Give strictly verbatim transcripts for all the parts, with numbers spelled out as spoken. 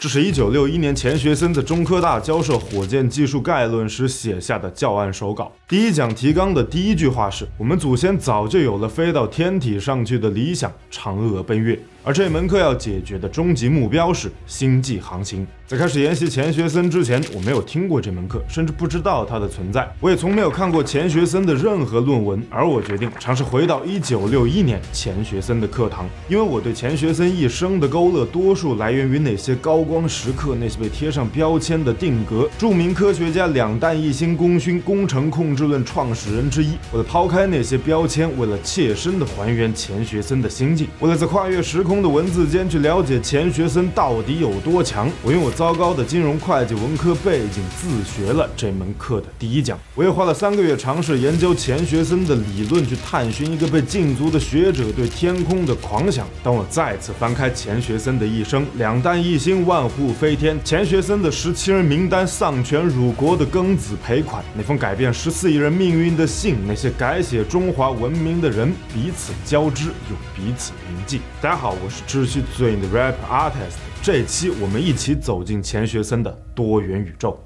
这是一九六一年钱学森在中科大教授火箭技术概论时写下的教案手稿。第一讲提纲的第一句话是：我们祖先早就有了飞到天体上去的理想，嫦娥奔月。而这门课要解决的终极目标是星际航行。在开始研习钱学森之前，我没有听过这门课，甚至不知道它的存在。我也从没有看过钱学森的任何论文，而我决定尝试回到一九六一年钱学森的课堂，因为我对钱学森一生的勾勒，多数来源于那些高光时刻，那些被贴上标签的定格。著名科学家两弹一星功勋、工程控制论创始人之一。为了抛开那些标签，为了切身的还原钱学森的心境，为了在跨越时空的文字间去了解钱学森到底有多强，我用我糟糕的金融会计文科背景自学了这门课的第一讲。我也花了三个月尝试研究钱学森的理论，去探寻一个被禁足的学者对天空的狂想。当我再次翻开钱学森的一生，两弹一星，万户飞天，钱学森的十七人名单，丧权辱国的庚子赔款，那封改变十四亿人命运的信，那些改写中华文明的人，彼此交织又彼此铭记。大家好，我是秩序最硬的 rap artist。这期我们一起走进钱学森的多元宇宙。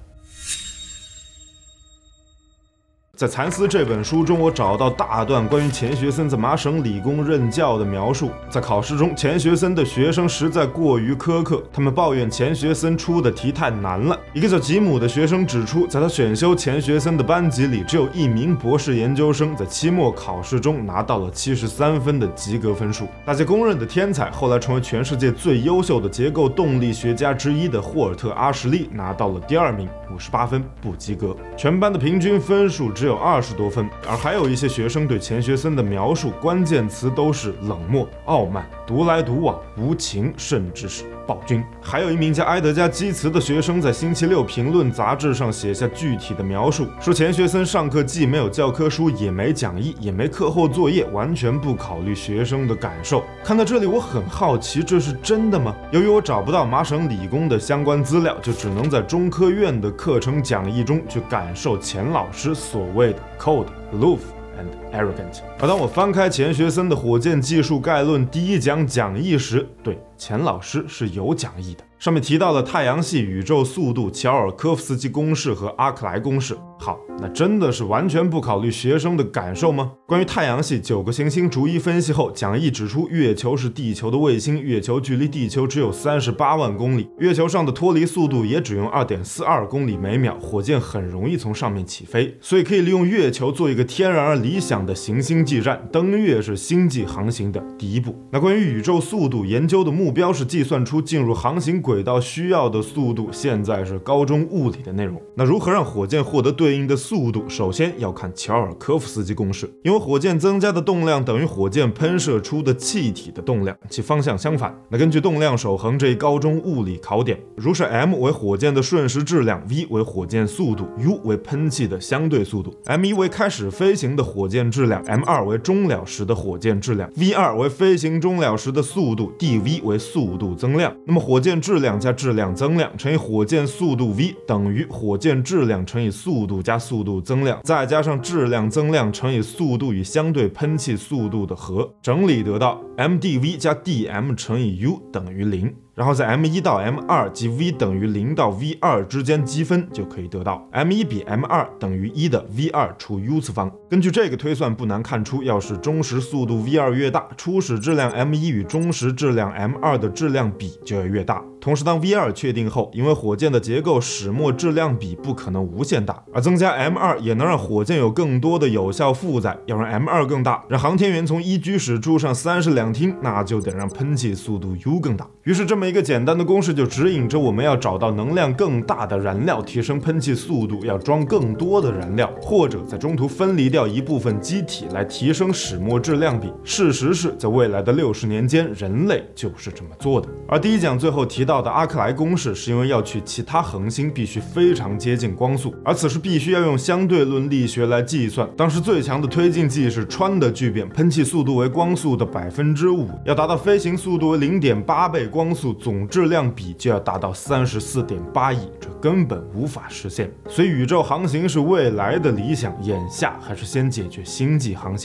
在《蚕丝》这本书中，我找到大段关于钱学森在麻省理工任教的描述。在考试中，钱学森的学生实在过于苛刻，他们抱怨钱学森出的题太难了。一个叫吉姆的学生指出，在他选修钱学森的班级里，只有一名博士研究生在期末考试中拿到了七十三分的及格分数。大家公认的天才，后来成为全世界最优秀的结构动力学家之一的霍尔特·阿什利拿到了第二名，五十八分，不及格。全班的平均分数只有二十多分，而还有一些学生对钱学森的描述关键词都是冷漠、傲慢、独来独往、无情，甚至是暴君。还有一名叫埃德加·基茨的学生在星期六评论杂志上写下具体的描述，说钱学森上课既没有教科书，也没讲义，也没课后作业，完全不考虑学生的感受。看到这里，我很好奇，这是真的吗？由于我找不到麻省理工的相关资料，就只能在中科院的课程讲义中去感受钱老师所谓的 cold, aloof and arrogant。而当我翻开钱学森的火箭技术概论第一讲讲义时，对，钱老师是有讲义的，上面提到了太阳系宇宙速度、乔尔科夫斯基公式和阿克莱公式。好，那真的是完全不考虑学生的感受吗？关于太阳系九个行星逐一分析后，讲义指出，月球是地球的卫星，月球距离地球只有三十八万公里，月球上的脱离速度也只用 二点四二公里每秒，火箭很容易从上面起飞，所以可以利用月球做一个天然而理想的行星际站。登月是星际航行的第一步。那关于宇宙速度研究的目标是计算出进入航行轨道需要的速度，现在是高中物理的内容。那如何让火箭获得对应的速度？首先要看乔尔科夫斯基公式，因为火箭增加的动量等于火箭喷射出的气体的动量，其方向相反。那根据动量守恒这一高中物理考点，如是 m 为火箭的瞬时质量， v 为火箭速度， u 为喷气的相对速度， m 一 为开始飞行的火箭质量， m 二 为终了时的火箭质量， v 二 为飞行终了时的速度， dv 为速度增量。那么火箭质量加质量增量乘以火箭速度 v 等于火箭质量乘以速度加速度增量，再加上质量增量乘以速度与相对喷气速度的和，整理得到 mdv 加 dm 乘以 u 等于零。然后在 m 一 到 m 二 及 v 等于零到 v 二 之间积分，就可以得到 m 一 比 m 二 等于一的 v 二 除 u 次方。根据这个推算，不难看出，要是中时速度 v 二 越大，初始质量 m 一 与中时质量 m 二 的质量比就要越大。同时当 v 二 确定后，因为火箭的结构始末质量比不可能无限大，而增加 m 二 也能让火箭有更多的有效负载。要让 m 二 更大，让航天员从一居室住上三室两厅，那就得让喷气速度 u 更大。于是这么一个简单的公式就指引着我们要找到能量更大的燃料，提升喷气速度，要装更多的燃料，或者在中途分离掉一部分机体来提升始末质量比。事实是在未来的六十年间，人类就是这么做的。而第一讲最后提到的阿克莱公式，是因为要去其他恒星必须非常接近光速，而此时必须要用相对论力学来计算。当时最强的推进剂是氚的聚变，喷气速度为光速的百分之五，要达到飞行速度为 零点八倍光速，总质量比就要达到 三十四点八亿，这根本无法实现。所以宇宙航行是未来的理想，眼下还是先解决星际航行吧。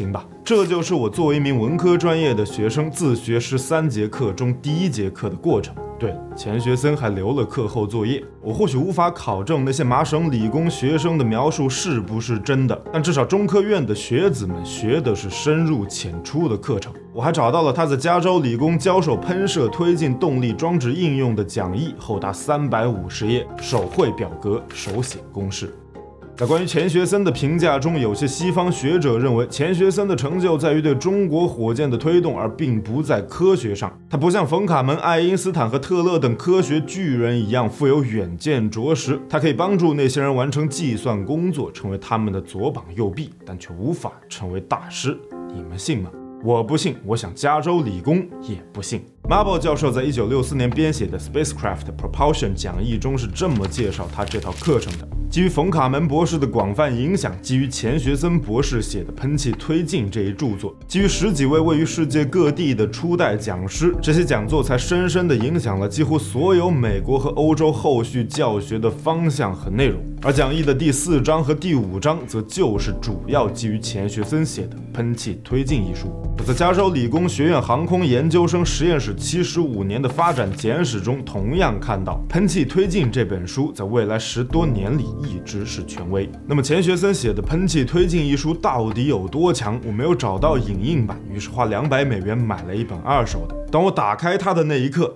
这就是我作为一名文科专业的学生自学十三节课中第一节课的过程。对了，钱学森还留了课后作业。我或许无法考证那些麻省理工学生的描述是不是真的，但至少中科院的学子们学的是深入浅出的课程。我还找到了他在加州理工教授喷射推进动力装置应用的讲义，厚达三百五十页，手绘表格，手写公式。在关于钱学森的评价中，有些西方学者认为钱学森的成就在于对中国火箭的推动，而并不在科学上。他不像冯卡门、爱因斯坦和特勒等科学巨人一样富有远见卓识，他可以帮助那些人完成计算工作，成为他们的左膀右臂，但却无法成为大师。你们信吗？我不信，我想加州理工也不信。Marble 教授在一九六四年编写的 Spacecraft Propulsion 讲义中是这么介绍他这套课程的：基于冯卡门博士的广泛影响，基于钱学森博士写的《喷气推进》这一著作，基于十几位位于世界各地的初代讲师，这些讲座才深深地影响了几乎所有美国和欧洲后续教学的方向和内容。而讲义的第四章和第五章则就是主要基于钱学森写的《喷气推进》一书。我在加州理工学院航空研究生实验室七十五年的发展简史中，同样看到《喷气推进》这本书在未来十多年里一直是权威。那么钱学森写的《喷气推进》一书到底有多强？我没有找到影印版，于是花两百美元买了一本二手的。当我打开它的那一刻，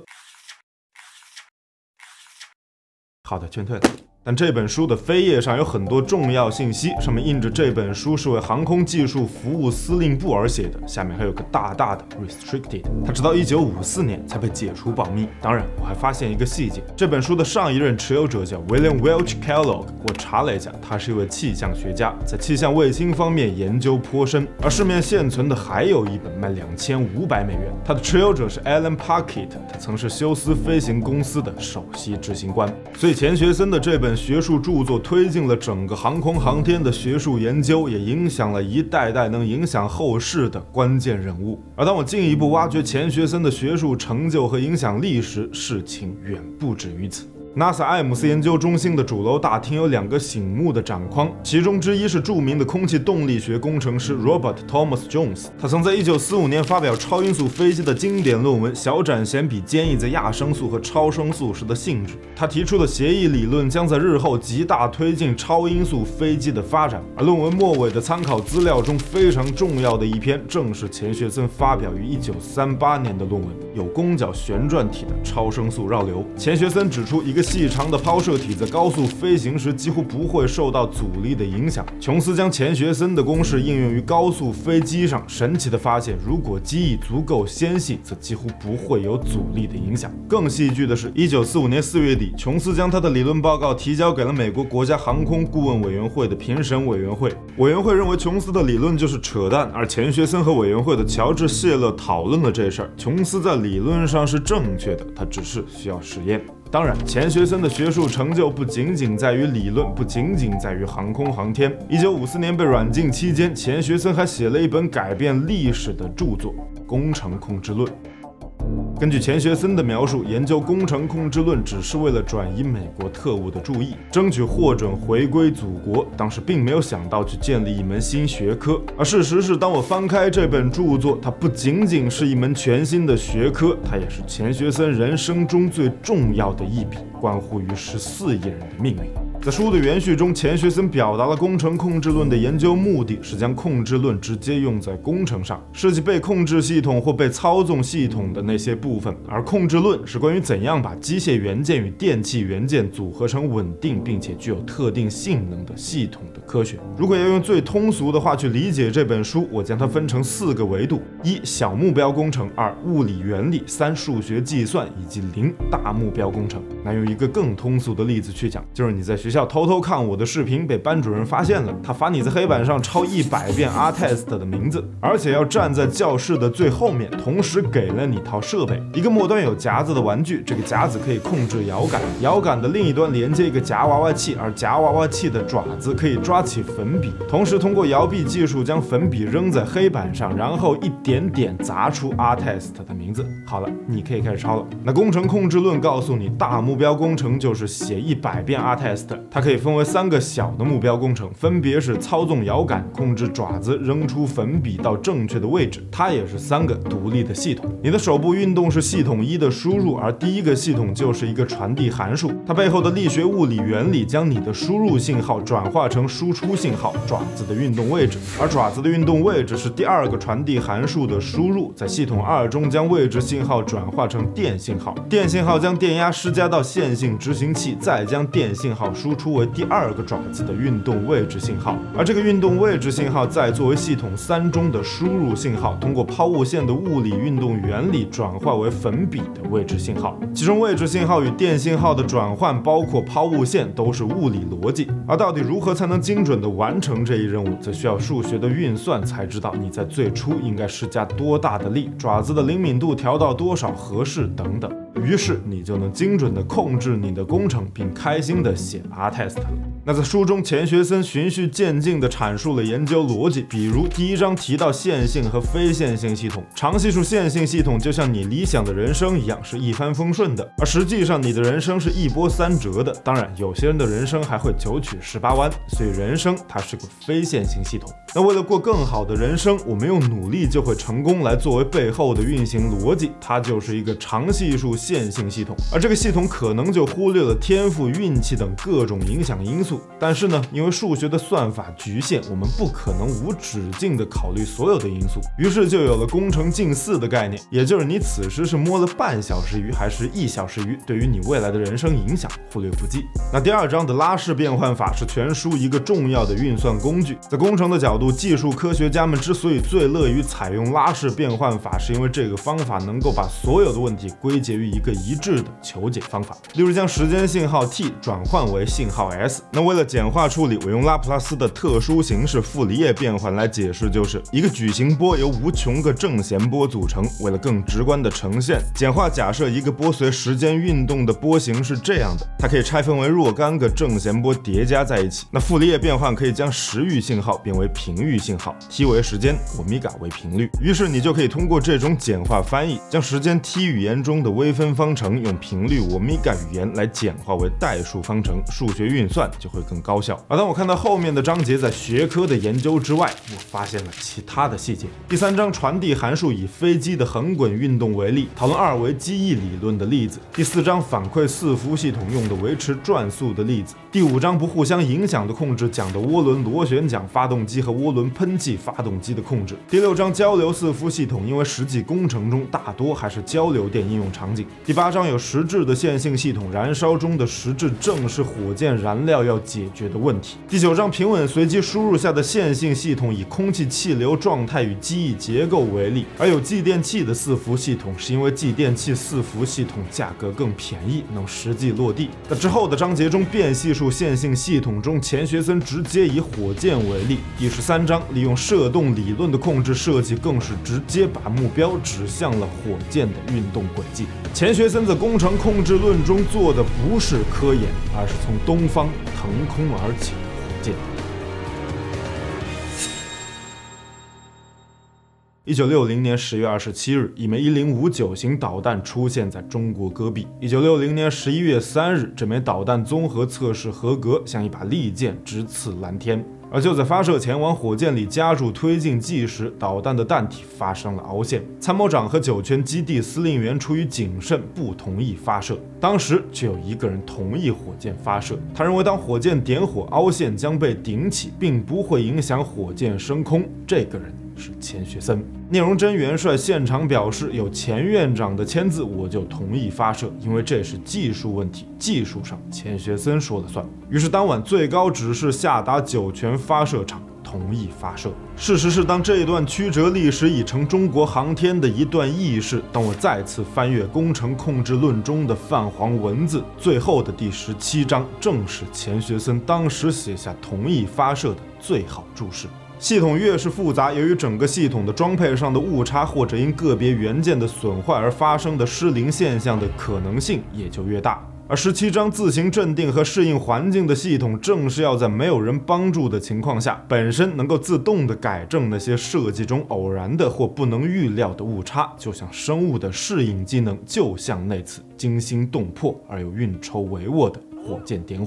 好的，劝退了。但这本书的扉页上有很多重要信息，上面印着这本书是为航空技术服务司令部而写的，下面还有个大大的 restricted， 它直到一九五四年才被解除保密。当然，我还发现一个细节，这本书的上一任持有者叫 William Welch Kellogg， 我查了一下，他是一位气象学家，在气象卫星方面研究颇深。而市面现存的还有一本卖两千五百美元，它的持有者是 Alan Packett， 他曾是休斯飞行公司的首席执行官。所以钱学森的这本学术著作推进了整个航空航天的学术研究，也影响了一代代能影响后世的关键人物。而当我进一步挖掘钱学森的学术成就和影响力时，事情远不止于此。NASA 艾姆斯研究中心的主楼大厅有两个醒目的展框，其中之一是著名的空气动力学工程师 Robert Thomas Jones。他曾在一九四五年发表超音速飞机的经典论文，小展现比坚毅在亚声速和超声速时的性质。他提出的协议理论将在日后极大推进超音速飞机的发展。而论文末尾的参考资料中非常重要的一篇，正是钱学森发表于一九三八年的论文，有弓角旋转体的超声速绕流。钱学森指出，一个细长的抛射体在高速飞行时几乎不会受到阻力的影响。琼斯将钱学森的公式应用于高速飞机上，神奇地发现，如果机翼足够纤细，则几乎不会有阻力的影响。更戏剧的是，一九四五年四月底，琼斯将他的理论报告提交给了美国国家航空顾问委员会的评审委员会。委员会认为琼斯的理论就是扯淡，而钱学森和委员会的乔治·谢勒讨论了这事儿。琼斯在理论上是正确的，他只是需要实验。当然，钱学森的学术成就不仅仅在于理论，不仅仅在于航空航天。一九五四年被软禁期间，钱学森还写了一本改变历史的著作《工程控制论》。根据钱学森的描述，研究工程控制论只是为了转移美国特务的注意，争取获准回归祖国。当时并没有想到去建立一门新学科。而事实是，当我翻开这本著作，它不仅仅是一门全新的学科，它也是钱学森人生中最重要的一笔，关乎于十四亿人的命运。在书的原序中，钱学森表达了工程控制论的研究目的是将控制论直接用在工程上，设计被控制系统或被操纵系统的那些部分。而控制论是关于怎样把机械元件与电气元件组合成稳定并且具有特定性能的系统的科学。如果要用最通俗的话去理解这本书，我将它分成四个维度：一、小目标工程；二、物理原理；三、数学计算；以及零、大目标工程。那用一个更通俗的例子去讲，就是你在学校偷偷看我的视频，被班主任发现了，他罚你在黑板上抄一百遍 R test 的名字，而且要站在教室的最后面，同时给了你套设备，一个末端有夹子的玩具，这个夹子可以控制摇杆，摇杆的另一端连接一个夹娃娃器，而夹娃娃器的爪子可以抓起粉笔，同时通过摇臂技术将粉笔扔在黑板上，然后一点点砸出 R test 的名字。好了，你可以开始抄了。那工程控制论告诉你，大目标工程就是写一百遍 R test， 它可以分为三个小的目标工程，分别是操纵摇杆、控制爪子扔出粉笔到正确的位置。它也是三个独立的系统。你的手部运动是系统一的输入，而第一个系统就是一个传递函数，它背后的力学物理原理将你的输入信号转化成输出信号，爪子的运动位置，而爪子的运动位置是第二个传递函数的输入，在系统二中将位置信号转化成电信号，电信号将电压施加到线性执行器，再将电信号输出为第二个爪子的运动位置信号，而这个运动位置信号再作为系统三中的输入信号，通过抛物线的物理运动原理转化为粉笔的位置信号。其中位置信号与电信号的转换，包括抛物线，都是物理逻辑。而到底如何才能精准地完成这一任务，则需要数学的运算才知道你在最初应该施加多大的力，爪子的灵敏度调到多少合适等等。于是你就能精准地控制你的工程，并开心地写 R test 了。那在书中，钱学森循序渐进地阐述了研究逻辑，比如第一章提到线性和非线性系统，常系数线性系统就像你理想的人生一样是一帆风顺的，而实际上你的人生是一波三折的。当然，有些人的人生还会九曲十八弯，所以人生它是个非线性系统。那为了过更好的人生，我们用努力就会成功来作为背后的运行逻辑，它就是一个常系数线性系统，而这个系统可能就忽略了天赋、运气等各种影响因素。但是呢，因为数学的算法局限，我们不可能无止境地考虑所有的因素，于是就有了工程近似的概念，也就是你此时是摸了半小时鱼还是一小时鱼，对于你未来的人生影响忽略不计。那第二章的拉氏变换法是全书一个重要的运算工具，在工程的角度，技术科学家们之所以最乐于采用拉氏变换法，是因为这个方法能够把所有的问题归结于一个一致的求解方法。例如将时间信号 t 转换为信号 s， 那为了简化处理，我用拉普拉斯的特殊形式傅里叶变换来解释，就是一个矩形波由无穷个正弦波组成。为了更直观的呈现，简化假设一个波随时间运动的波形是这样的，它可以拆分为若干个正弦波叠加在一起。那傅里叶变换可以将时域信号变为频域信号 ，t 为时间，欧米伽为频率。于是你就可以通过这种简化翻译，将时间 t 语言中的微分方程用频率欧米伽语言来简化为代数方程，数学运算就会更高效。而当我看到后面的章节在学科的研究之外，我发现了其他的细节。第三章传递函数以飞机的横滚运动为例，讨论二维机翼理论的例子。第四章反馈伺服系统用的维持转速的例子。第五章不互相影响的控制讲的涡轮螺旋桨发动机和涡轮喷气发动机的控制。第六章交流伺服系统，因为实际工程中大多还是交流电应用场景。第八章有实质的线性系统，燃烧中的实质正是火箭燃料要解决的问题。第九章平稳随机输入下的线性系统，以空气气流状态与机翼结构为例，而有继电器的伺服系统是因为继电器伺服系统价格更便宜，能实际落地。那之后的章节中，变系数线性系统中，钱学森直接以火箭为例。第十三章利用射动理论的控制设计，更是直接把目标指向了火箭的运动轨迹。钱学森在工程控制论中做的不是科研，而是从东方腾空而起的火箭。一九六零年十月二十七日，一枚一零五九型导弹出现在中国戈壁。一九六零年十一月三日，这枚导弹综合测试合格，像一把利剑直刺蓝天。而就在发射前往火箭里加注推进剂时，导弹的弹体发生了凹陷。参谋长和酒泉基地司令员出于谨慎，不同意发射。当时却有一个人同意火箭发射，他认为当火箭点火，凹陷将被顶起，并不会影响火箭升空。这个人是钱学森。聂荣臻元帅现场表示，有钱院长的签字，我就同意发射，因为这是技术问题，技术上钱学森说了算。于是当晚最高指示下达酒泉发射场，同意发射。事实是，当这一段曲折历史已成中国航天的一段轶事，当我再次翻阅工程控制论中的泛黄文字，最后的第十七章正是钱学森当时写下同意发射的最好注释。系统越是复杂，由于整个系统的装配上的误差，或者因个别元件的损坏而发生的失灵现象的可能性也就越大。而十七章自行镇定和适应环境的系统，正是要在没有人帮助的情况下，本身能够自动地改正那些设计中偶然的或不能预料的误差，就像生物的适应机能，就像那次惊心动魄而又运筹帷幄的火箭点火。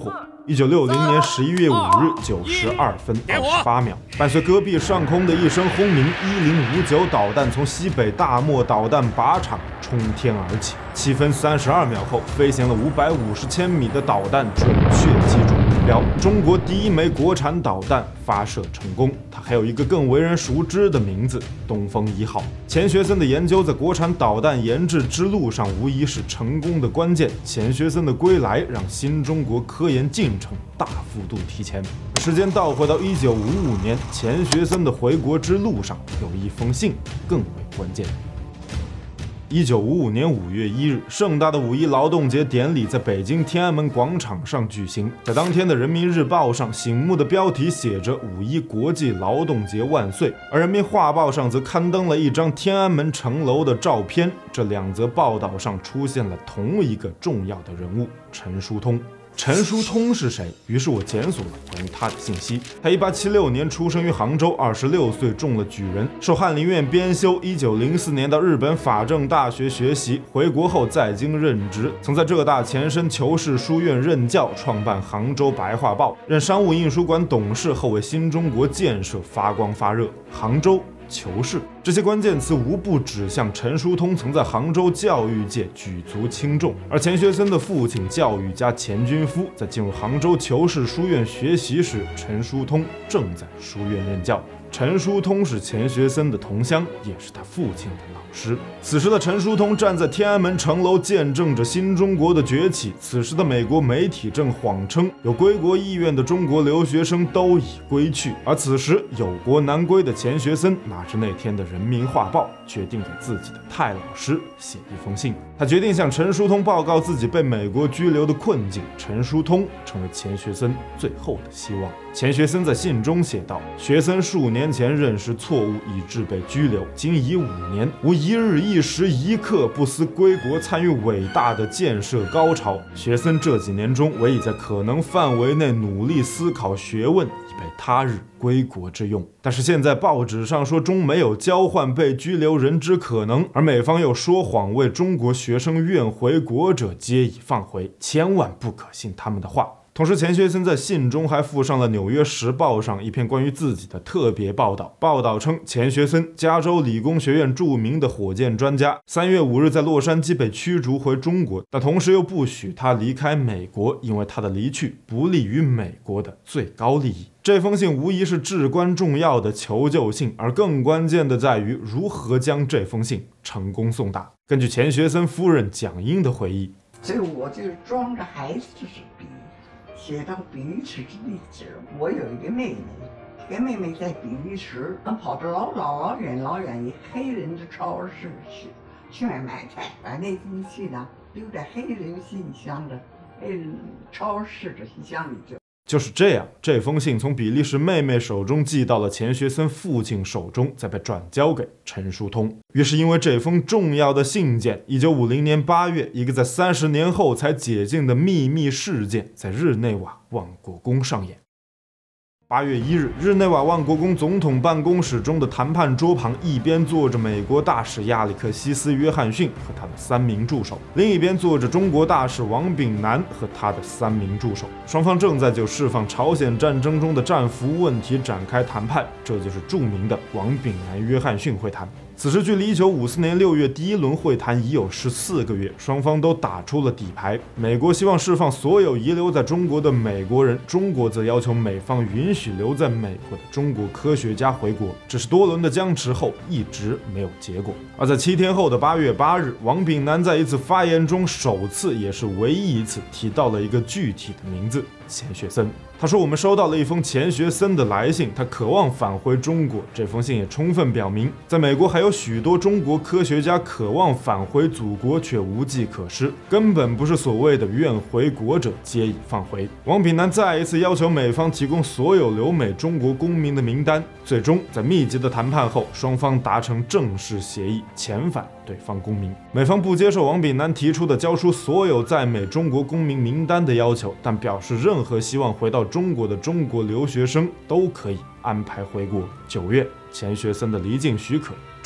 一九六零年十一月五日九时二分二十八秒，伴随戈壁上空的一声轰鸣，一零五九导弹从西北大漠导弹靶场冲天而起。七分三十二秒后，飞行了五百五十千米的导弹准确击中目标，中国第一枚国产导弹发射成功。它还有一个更为人熟知的名字——东风一号。钱学森的研究在国产导弹研制之路上无疑是成功的关键。钱学森的归来让新中国科研进程大幅度提前。时间倒回到一九五五年，钱学森的回国之路上有一封信更为关键。一九五五年五月一日，盛大的五一劳动节典礼在北京天安门广场上举行。在当天的《人民日报》上，醒目的标题写着“五一国际劳动节万岁”，而《人民画报》上则刊登了一张天安门城楼的照片。这两则报道上出现了同一个重要的人物——陈叔通。陈叔通是谁？于是我检索了关于他的信息。他一八七六年出生于杭州，二十六岁中了举人，受翰林院编修。一九零四年到日本法政大学学习，回国后在京任职，曾在浙大前身求是书院任教，创办杭州白话报，任商务印书馆董事，后为新中国建设发光发热。杭州。求是，这些关键词无不指向陈叔通曾在杭州教育界举足轻重。而钱学森的父亲教育家钱君夫在进入杭州求是书院学习时，陈叔通正在书院任教。陈叔通是钱学森的同乡，也是他父亲的老师。此时的陈叔通站在天安门城楼，见证着新中国的崛起。此时的美国媒体正谎称有归国意愿的中国留学生都已归去，而此时有国难归的钱学森拿着那天的《人民画报》，决定给自己的太老师写一封信。他决定向陈叔通报告自己被美国拘留的困境。陈叔通成为钱学森最后的希望。钱学森在信中写道：“学森数年前认识错误，以致被拘留，今已五年，无一日一时一刻不思归国，参与伟大的建设高潮。学森这几年中，唯以在可能范围内努力思考学问，以备他日归国之用。但是现在报纸上说中美有交换被拘留人之可能，而美方又说谎为中国学生愿回国者皆已放回，千万不可信他们的话。”同时，钱学森在信中还附上了《纽约时报》上一篇关于自己的特别报道。报道称，钱学森，加州理工学院著名的火箭专家，三月五日在洛杉矶被驱逐回中国，但同时又不许他离开美国，因为他的离去不利于美国的最高利益。这封信无疑是至关重要的求救信，而更关键的在于如何将这封信成功送达。根据钱学森夫人蒋英的回忆， 所以我就装着孩子的笔，写到比利时的地址。我有一个妹妹，这个妹妹在比利时，她跑着老老老远老远一黑人的超市去去买买菜，把那封信呢丢在黑人信箱的黑人超市的信箱里就。 就是这样，这封信从比利时妹妹手中寄到了钱学森父亲手中，再被转交给陈叔通。于是因为这封重要的信件，一九五零年八月，一个在三十年后才解禁的秘密事件在日内瓦万国宫上演。八月一日，日内瓦万国宫总统办公室中的谈判桌旁，一边坐着美国大使亚历克西斯·约翰逊和他的三名助手，另一边坐着中国大使王炳南和他的三名助手。双方正在就释放朝鲜战争中的战俘问题展开谈判，这就是著名的王炳南约翰逊会谈。此时距离一九五四年六月第一轮会谈已有十四个月，双方都打出了底牌。美国希望释放所有遗留在中国的美国人，中国则要求美方允许留在美国的中国科学家回国。只是多轮的僵持后一直没有结果。而在七天后的八月八日，王炳南在一次发言中首次也是唯一一次提到了一个具体的名字——钱学森。他说：“我们收到了一封钱学森的来信，他渴望返回中国。这封信也充分表明，在美国还有许多中国科学家渴望返回祖国，却无计可施，根本不是所谓的愿回国者皆已放回。”王炳南再一次要求美方提供所有留美中国公民的名单。最终，在密集的谈判后，双方达成正式协议，遣返对方公民。美方不接受王炳南提出的交出所有在美中国公民名单的要求，但表示任何希望回到中国的中国留学生都可以安排回国。九月，钱学森的离境许可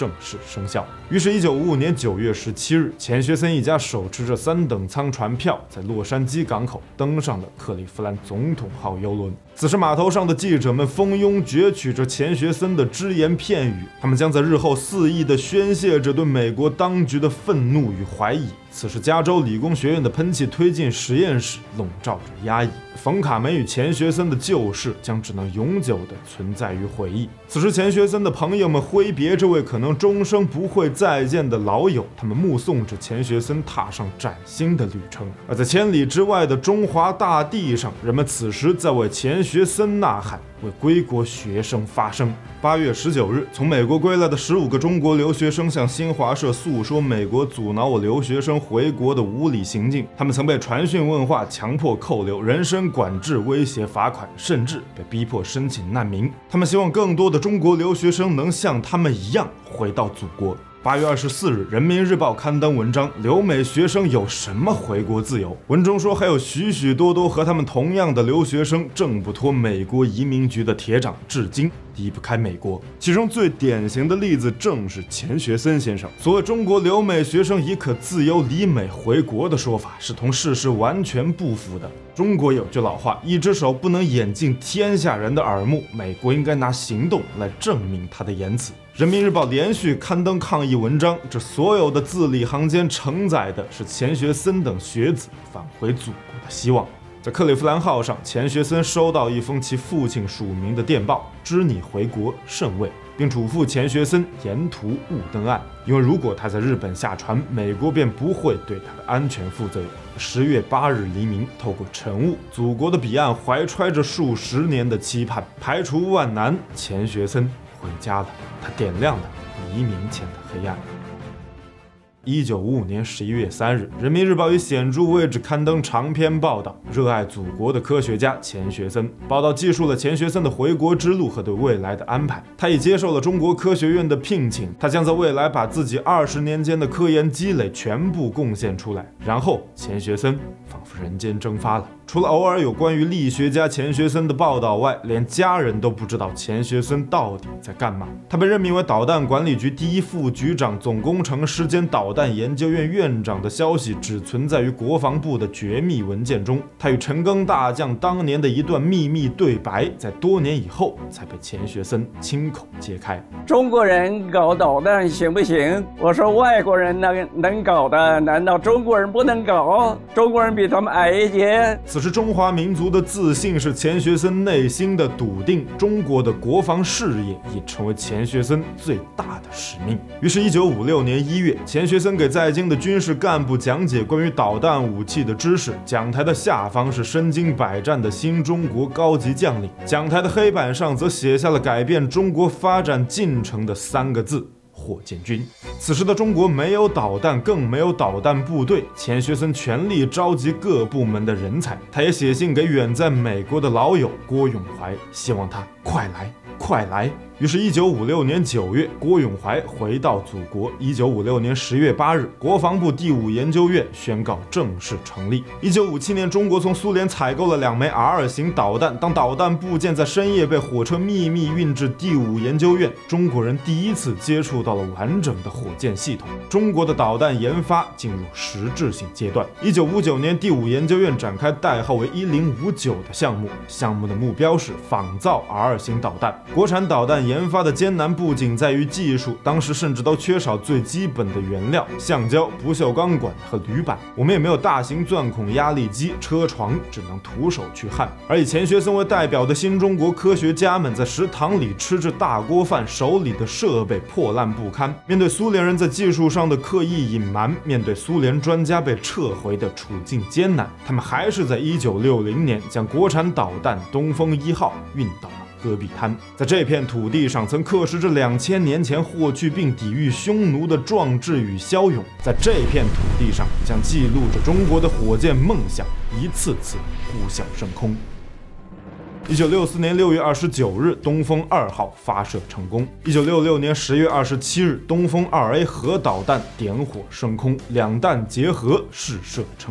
正式生效。于是，一九五五年九月十七日，钱学森一家手持着三等舱船票，在洛杉矶港口登上了克利夫兰总统号邮轮。此时，码头上的记者们蜂拥攫取着钱学森的只言片语，他们将在日后肆意地宣泄着对美国当局的愤怒与怀疑。此时，加州理工学院的喷气推进实验室笼罩着压抑，冯卡梅与钱学森的旧事将只能永久地存在于回忆。此时，钱学森的朋友们挥别这位可能终生不会再见的老友，他们目送着钱学森踏上崭新的旅程。而在千里之外的中华大地上，人们此时在为钱学森呐喊，为归国学生发声。八月十九日，从美国归来的十五个中国留学生向新华社诉说美国阻挠我留学生回国的无理行径。他们曾被传讯问话、强迫扣留、人身管制、威胁罚款，甚至被逼迫申请难民。他们希望更多的中国留学生能像他们一样回到祖国。八月二十四日，《人民日报》刊登文章《留美学生有什么回国自由》。文中说，还有许许多多和他们同样的留学生挣不脱美国移民局的铁掌，至今离不开美国。其中最典型的例子正是钱学森先生。所谓中国留美学生已可自由离美回国的说法，是同事实完全不符的。中国有句老话，一只手不能掩尽天下人的耳目，美国应该拿行动来证明他的言辞。人民日报连续刊登抗议文章，这所有的字里行间承载的是钱学森等学子返回祖国的希望。在克利夫兰号上，钱学森收到一封其父亲署名的电报，知你回国甚慰，并嘱咐钱学森沿途勿登岸，因为如果他在日本下船，美国便不会对他的安全负责任。十月八日黎明，透过晨雾，祖国的彼岸怀揣着数十年的期盼，排除万难，钱学森回家了。他点亮了黎明前的黑暗。一九五五年十一月三日，《人民日报》以显著位置刊登长篇报道，热爱祖国的科学家钱学森。报道记述了钱学森的回国之路和对未来的安排。他已接受了中国科学院的聘请，他将在未来把自己二十年间的科研积累全部贡献出来。然后，钱学森仿佛人间蒸发了。除了偶尔有关于力学家钱学森的报道外，连家人都不知道钱学森到底在干嘛。他被任命为导弹管理局第一副局长、总工程师兼导弹研究院院长的消息只存在于国防部的绝密文件中。他与陈赓大将当年的一段秘密对白，在多年以后才被钱学森亲口揭开。 中国人搞导弹行不行？我说外国人能能搞的，难道中国人不能搞？中国人比他们矮一截。 此时中华民族的自信是钱学森内心的笃定，中国的国防事业已成为钱学森最大的使命。于是，一九五六年一月，钱学森给在京的军事干部讲解关于导弹武器的知识。讲台的下方是身经百战的新中国高级将领，讲台的黑板上则写下了改变中国发展进程的三个字：火箭军。此时的中国没有导弹，更没有导弹部队。钱学森全力召集各部门的人才，他也写信给远在美国的老友郭永怀，希望他快来快来。于是，一九五六年九月，郭永怀回到祖国。一九五六年十月八日，国防部第五研究院宣告正式成立。一九五七年，中国从苏联采购了两枚 R 型导弹。当导弹部件在深夜被火车秘密运至第五研究院，中国人第一次接触到了完整的火箭系统。中国的导弹研发进入实质性阶段。一九五九年，第五研究院展开代号为一零五九的项目，项目的目标是仿造 R 型导弹。国产导弹研发的艰难不仅在于技术，当时甚至都缺少最基本的原料：橡胶、不锈钢管和铝板。我们也没有大型钻孔压力机，车床只能徒手去焊。而以钱学森为代表的新中国科学家们在食堂里吃着大锅饭，手里的设备破烂不堪。面对苏联人在技术上的刻意隐瞒，面对苏联专家被撤回的处境艰难，他们还是在一九六零年将国产导弹东风一号运到了戈壁滩。在这片土地上，曾刻蚀着两千年前霍去病抵御匈奴的壮志与骁勇。在这片土地上，将记录着中国的火箭梦想一次次呼啸升空。一九六四年六月二十九日，东风二号发射成功。一九六六年十月二十七日，东风二 A 核导弹点火升空，两弹结合试射成功。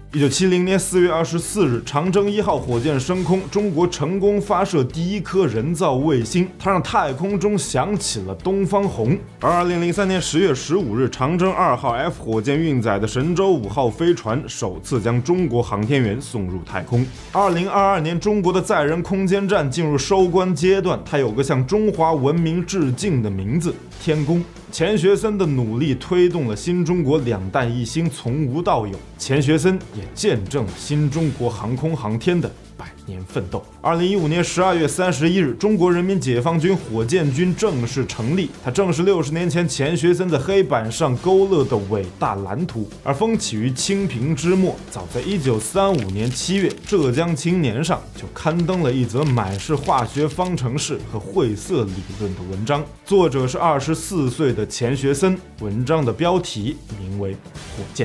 一九七零年四月二十四日，长征一号火箭升空，中国成功发射第一颗人造卫星，它让太空中响起了东方红。而二零零三年十月十五日，长征二号 F 火箭运载的神舟五号飞船首次将中国航天员送入太空。二零二二年，中国的载人空间站进入收官阶段，它有个向中华文明致敬的名字——天宫。钱学森的努力推动了新中国两弹一星从无到有，钱学森也见证了新中国航空航天的百年奋斗。二零一五年十二月三十一日，中国人民解放军火箭军正式成立，它正是六十年前钱学森在黑板上勾勒的伟大蓝图。而风起于清平之末，早在一九三五年七月，浙江青年上就刊登了一则满是化学方程式和晦涩理论的文章，作者是二十四岁的钱学森，文章的标题名为《火箭》。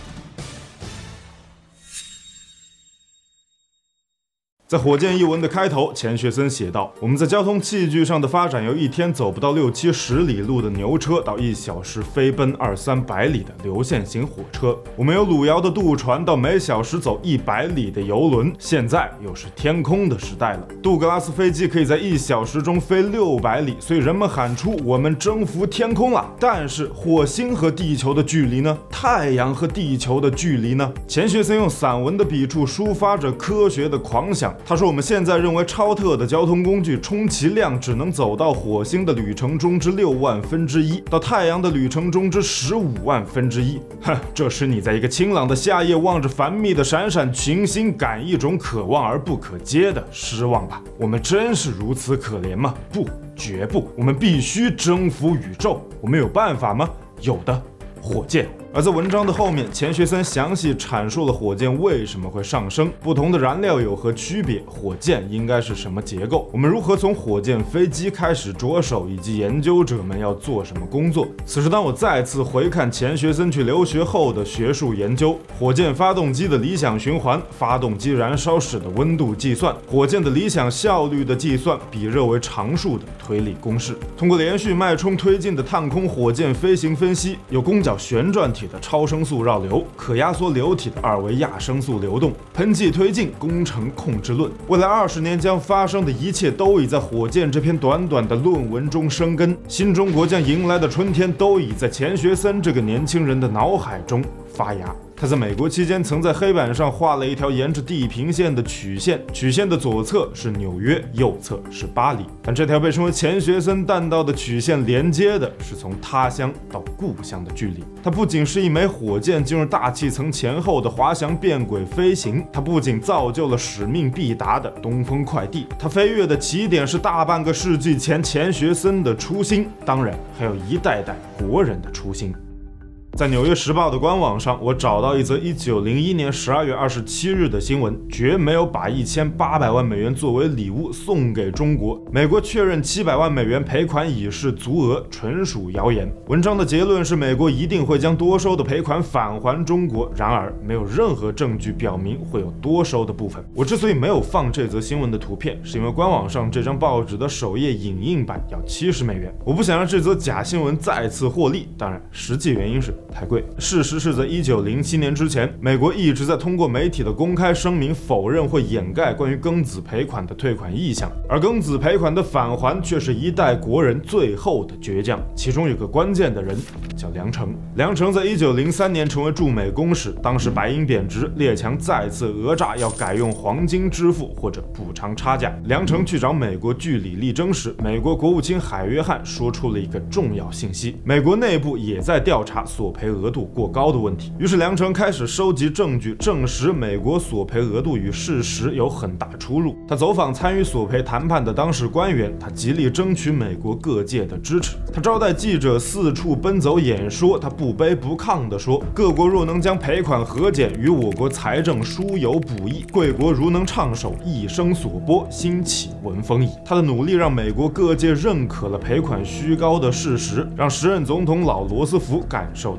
在火箭一文的开头，钱学森写道：我们在交通器具上的发展，由一天走不到六七十里路的牛车，到一小时飞奔二三百里的流线型火车；我们由路遥的渡船，到每小时走一百里的游轮，现在又是天空的时代了。杜格拉斯飞机可以在一小时中飞六百里，所以人们喊出我们征服天空了。但是火星和地球的距离呢？太阳和地球的距离呢？钱学森用散文的笔触抒发着科学的狂想。他说，我们现在认为超特的交通工具，充其量只能走到火星的旅程中之六万分之一，到太阳的旅程中之十五万分之一。哼，这时你在一个清朗的夏夜，望着繁密的闪闪群星，感一种可望而不可接的失望吧。我们真是如此可怜吗？不，绝不。我们必须征服宇宙。我们有办法吗？有的，火箭。而在文章的后面，钱学森详细阐述了火箭为什么会上升，不同的燃料有何区别，火箭应该是什么结构，我们如何从火箭飞机开始着手，以及研究者们要做什么工作。此时当我再次回看钱学森去留学后的学术研究，火箭发动机的理想循环、发动机燃烧室的温度计算、火箭的理想效率的计算，比热为常数的推理公式，通过连续脉冲推进的探空火箭飞行分析，有弓角旋转体的超声速绕流、可压缩流体的二维亚声速流动、喷气推进工程控制论。未来二十年将发生的一切都已在火箭这篇短短的论文中生根，新中国将迎来的春天都已在钱学森这个年轻人的脑海中发芽。他在美国期间曾在黑板上画了一条沿着地平线的曲线，曲线的左侧是纽约，右侧是巴黎。但这条被称为钱学森弹道的曲线连接的是从他乡到故乡的距离。它不仅是一枚火箭进入大气层前后的滑翔变轨飞行，它不仅造就了使命必达的东风快递，它飞跃的起点是大半个世纪前钱学森的初心，当然还有一代代国人的初心。在《纽约时报》的官网上，我找到一则一九零一年十二月二十七日的新闻，绝没有把一千八百万美元作为礼物送给中国。美国确认七百万美元赔款已是足额，纯属谣言。文章的结论是，美国一定会将多收的赔款返还中国，然而没有任何证据表明会有多收的部分。我之所以没有放这则新闻的图片，是因为官网上这张报纸的首页影印版要七十美元，我不想让这则假新闻再次获利。当然，实际原因是太贵。事实是在一九零七年之前，美国一直在通过媒体的公开声明否认或掩盖关于庚子赔款的退款意向，而庚子赔款的返还却是一代国人最后的倔强。其中有个关键的人叫梁诚。梁诚在一九零三年成为驻美公使，当时白银贬值，列强再次讹诈要改用黄金支付或者补偿差价。梁诚去找美国据理力争时，美国国务卿海约翰说出了一个重要信息：美国内部也在调查索赔额度过高的问题。于是梁诚开始收集证据，证实美国索赔额度与事实有很大出入。他走访参与索赔谈判的当事官员，他极力争取美国各界的支持。他招待记者四处奔走演说，他不卑不亢地说，各国若能将赔款核减，与我国财政殊有补益，贵国如能唱首一生所拨，兴起闻风矣。他的努力让美国各界认可了赔款虚高的事实，让时任总统老罗斯福感受到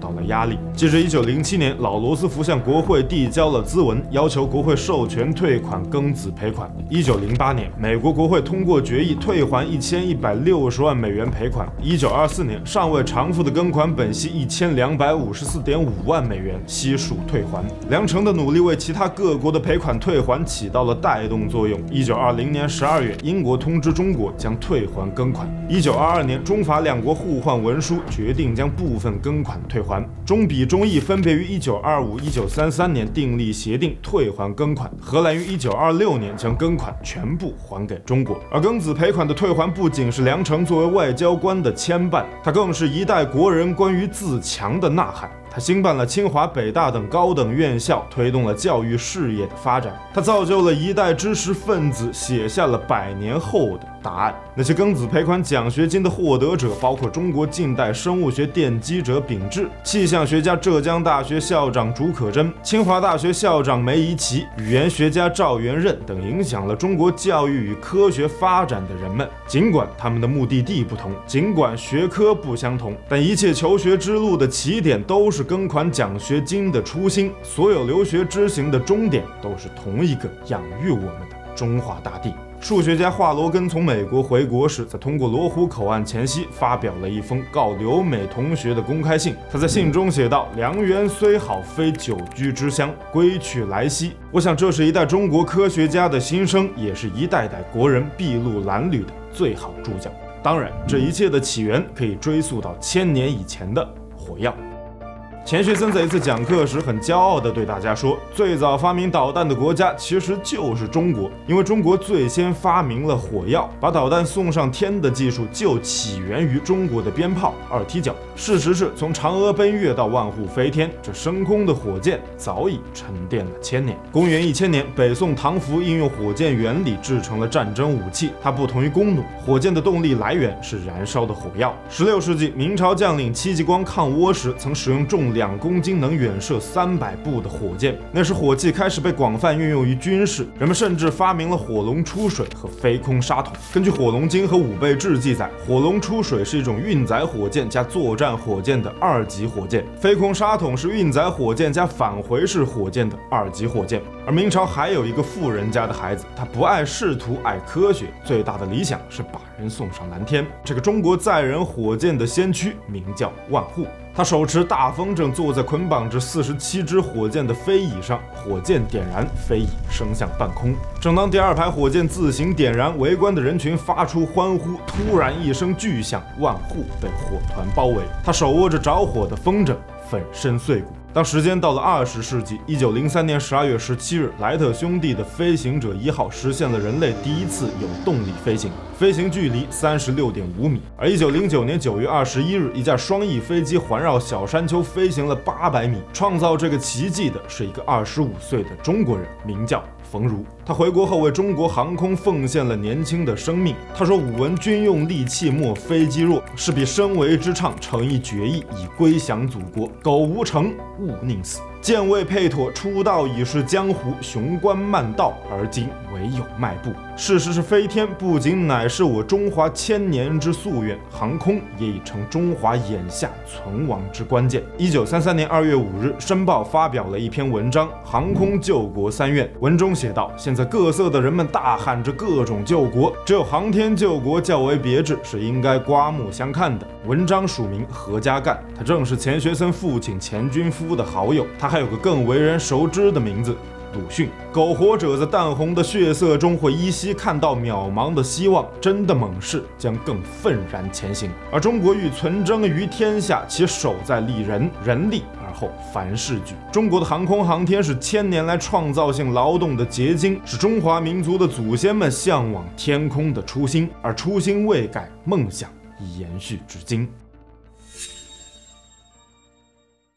到了压力。接着，一九零七年，老罗斯福向国会递交了咨文，要求国会授权退款庚子赔款。一九零八年，美国国会通过决议，退还一千一百六十万美元赔款。一九二四年，尚未偿付的庚款本息一千两百五十四点五万美元悉数退还。梁诚的努力为其他各国的赔款退还起到了带动作用。一九二零年十二月，英国通知中国将退还庚款。一九二二年，中法两国互换文书，决定将部分庚款退还。中比、中意分别于一九二五、一九三三年订立协定，退还庚款。荷兰于一九二六年将庚款全部还给中国。而庚子赔款的退还不仅是梁诚作为外交官的牵绊，它更是一代国人关于自强的呐喊。他兴办了清华、北大等高等院校，推动了教育事业的发展。他造就了一代知识分子，写下了百年后的答案。那些庚子赔款奖学金的获得者，包括中国近代生物学奠基者秉志、气象学家浙江大学校长竺可桢、清华大学校长梅贻琦、语言学家赵元任等影响了中国教育与科学发展的人们。尽管他们的目的地不同，尽管学科不相同，但一切求学之路的起点都是庚款奖学金的初心，所有留学之行的终点都是同一个养育我们的中华大地。数学家华罗根从美国回国时，在通过罗湖口岸前夕发表了一封告留美同学的公开信。他在信中写道：“良缘虽好，非久居之乡，归去来兮。”我想，这是一代中国科学家的心声，也是一代代国人筚路蓝缕的最好注脚。当然，这一切的起源可以追溯到千年以前的火药。钱学森在一次讲课时很骄傲地对大家说，最早发明导弹的国家其实就是中国，因为中国最先发明了火药，把导弹送上天的技术就起源于中国的鞭炮二踢脚。事实是，从嫦娥奔月到万户飞天，这升空的火箭早已沉淀了千年。公元一千年，北宋唐福应用火箭原理制成了战争武器，它不同于弓弩，火箭的动力来源是燃烧的火药。十六世纪，明朝将领戚继光抗倭时，曾使用重两公斤、能远射三百步的火箭。那时火器开始被广泛运用于军事，人们甚至发明了火龙出水和飞空沙桶。根据《火龙经》和《武备志》记载，火龙出水是一种运载火箭加作战火箭的二级火箭，飞空沙桶是运载火箭加返回式火箭的二级火箭。而明朝还有一个富人家的孩子，他不爱仕途，爱科学，最大的理想是把人送上蓝天。这个中国载人火箭的先驱名叫万户。他手持大风筝，坐在捆绑着四十七支火箭的飞椅上，火箭点燃，飞椅升向半空。正当第二排火箭自行点燃，围观的人群发出欢呼，突然一声巨响，万户被火团包围。他手握着着火的风筝，粉身碎骨。当时间到了二十世纪，一九零三年十二月十七日，莱特兄弟的飞行者一号实现了人类第一次有动力飞行，飞行距离三十六点五米。而一九零九年九月二十一日，一架双翼飞机环绕小山丘飞行了八百米。创造这个奇迹的是一个二十五岁的中国人，名叫冯如。他回国后为中国航空奉献了年轻的生命。他说：“武闻军用利器莫飞机弱，是彼身为之唱，诚意决意以归降祖国。苟无成，勿宁死。剑未配妥，出道已是江湖，雄关漫道，而今唯有迈步。”事实是飞天不仅乃是我中华千年之夙愿，航空也已成中华眼下存亡之关键。一九三三年二月五日，《申报》发表了一篇文章《航空救国三愿》，文中写道：“现在各色的人们大喊着各种救国，只有航天救国较为别致，是应该刮目相看的。”文章署名何家干，他正是钱学森父亲钱军夫的好友。他还有个更为人熟知的名字，鲁迅。苟活者在淡红的血色中会依稀看到渺茫的希望，真的猛士将更愤然前行。而中国欲存征于天下，其首在立人，人立而后凡事举。中国的航空航天是千年来创造性劳动的结晶，是中华民族的祖先们向往天空的初心，而初心未改，梦想已延续至今。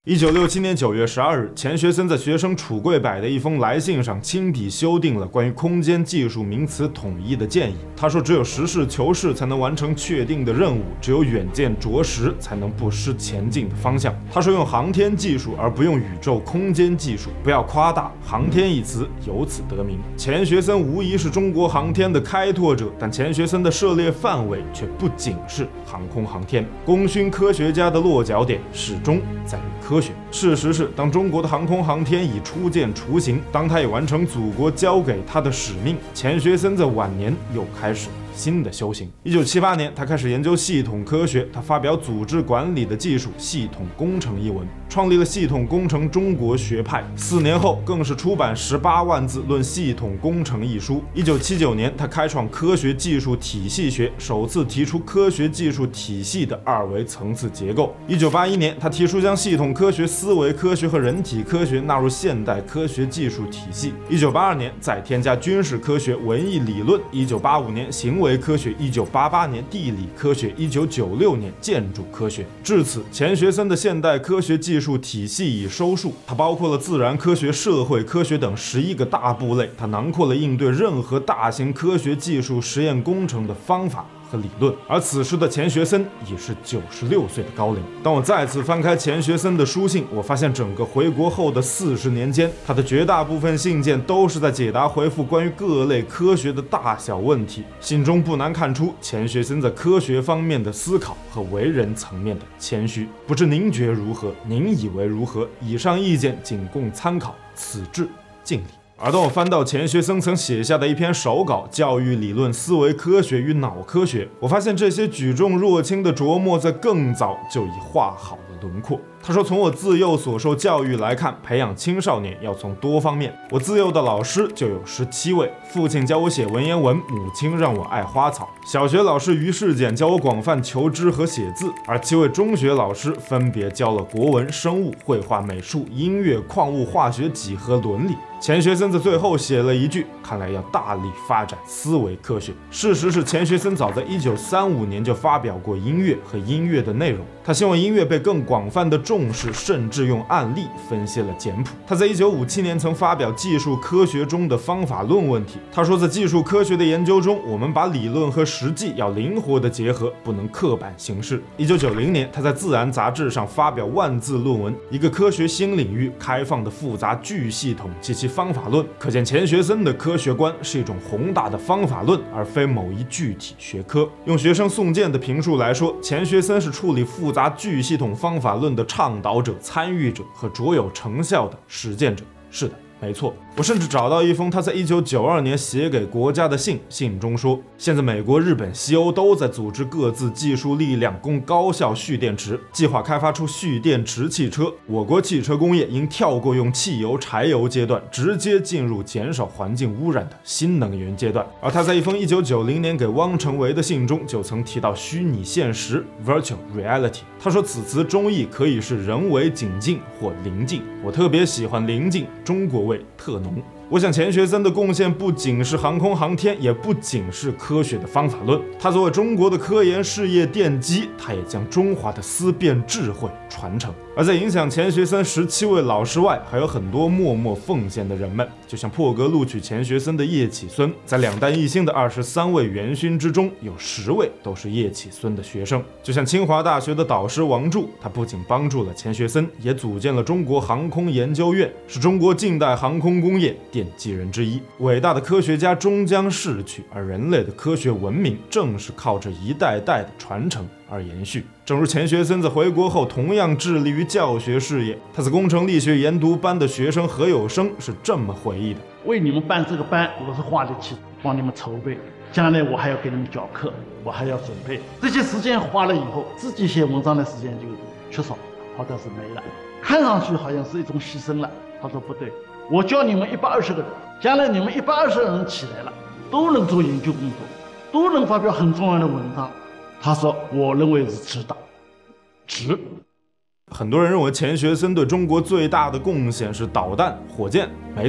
一九六七年九月十二日，钱学森在学生楚贵柏的一封来信上亲笔修订了关于空间技术名词统一的建议。他说，只有实事求是才能完成确定的任务，只有远见卓识才能不失前进的方向。他说，用航天技术而不用宇宙空间技术，不要夸大航天一词，由此得名。钱学森无疑是中国航天的开拓者，但钱学森的涉猎范围却不仅是航空航天。功勋科学家的落脚点始终在于科学。事实是，当中国的航空航天已初见雏形，当他也完成祖国交给他的使命，钱学森在晚年又开始新的修行。一九七八年，他开始研究系统科学，他发表《组织管理的技术：系统工程》一文，创立了系统工程中国学派。四年后，更是出版十八万字论系统工程一书。一九七九年，他开创科学技术体系学，首次提出科学技术体系的二维层次结构。一九八一年，他提出将系统科学、思维科学和人体科学纳入现代科学技术体系。一九八二年，再添加军事科学、文艺理论。一九八五年，行为科学。一九八八年，地理科学。一九九六年，建筑科学。至此，钱学森的现代科学技术体系已收束，它包括了自然科学、社会科学等十一个大部类，它囊括了应对任何大型科学技术实验工程的方法和理论。而此时的钱学森已是九十六岁的高龄。当我再次翻开钱学森的书信，我发现整个回国后的四十年间，他的绝大部分信件都是在解答回复关于各类科学的大小问题。信中不难看出钱学森在科学方面的思考和为人层面的谦虚。不知您觉如何？您以为如何？以上意见仅供参考，此致敬礼。而当我翻到钱学森曾写下的一篇手稿《教育理论、思维科学与脑科学》，我发现这些举重若轻的琢磨在更早就已画好了轮廓。他说，从我自幼所受教育来看，培养青少年要从多方面。我自幼的老师就有十七位，父亲教我写文言文，母亲让我爱花草。小学老师于世简教我广泛求知和写字，而七位中学老师分别教了国文、生物、绘画、美术、音乐、矿物、化学、几何、伦理。钱学森在最后写了一句：看来要大力发展思维科学。事实是，钱学森早在一九三五年就发表过音乐和音乐的内容，他希望音乐被更广泛的重视，甚至用案例分析了简谱。他在一九五七年曾发表技术科学中的方法论问题。他说，在技术科学的研究中，我们把理论和实际要灵活的结合，不能刻板行事。一九九零年，他在《自然》杂志上发表万字论文《一个科学新领域：开放的复杂巨系统及其方法论》。可见钱学森的科学观是一种宏大的方法论，而非某一具体学科。用学生宋健的评述来说，钱学森是处理复杂巨系统方法论的倡导者、参与者和卓有成效的实践者。是的，没错。我甚至找到一封他在一九九二年写给国家的信，信中说，现在美国、日本、西欧都在组织各自技术力量供高效蓄电池，计划开发出蓄电池汽车。我国汽车工业应跳过用汽油、柴油阶段，直接进入减少环境污染的新能源阶段。而他在一封一九九零年给汪成维的信中就曾提到虚拟现实 （Virtual Reality）。他说，此词中译可以是人为景境或临近。我特别喜欢临近，中国味特浓。我想钱学森的贡献不仅是航空航天，也不仅是科学的方法论。他作为中国的科研事业奠基，他也将中华的思辨智慧传承。而在影响钱学森十七位老师外，还有很多默默奉献的人们，就像破格录取钱学森的叶启孙，在两弹一星的二十三位元勋之中，有十位都是叶启孙的学生。就像清华大学的导师王柱，他不仅帮助了钱学森，也组建了中国航空研究院，是中国近代航空工业奠基人之一。伟大的科学家终将逝去，而人类的科学文明正是靠着一代代的传承而延续。正如钱学森在回国后同样致力于教学事业，他在工程力学研读班的学生何有生是这么回忆的： 为你们办这个班，我是花力气帮你们筹备，将来我还要给你们讲课，我还要准备，这些时间花了以后，自己写文章的时间就缺少或者是没了，看上去好像是一种牺牲了。他说不对，我教你们一百二十个人，将来你们一百二十人起来了，都能做研究工作，都能发表很重要的文章。他说，我认为是值的，值。 很多人认为钱学森对中国最大的贡献是导弹、火箭，没错，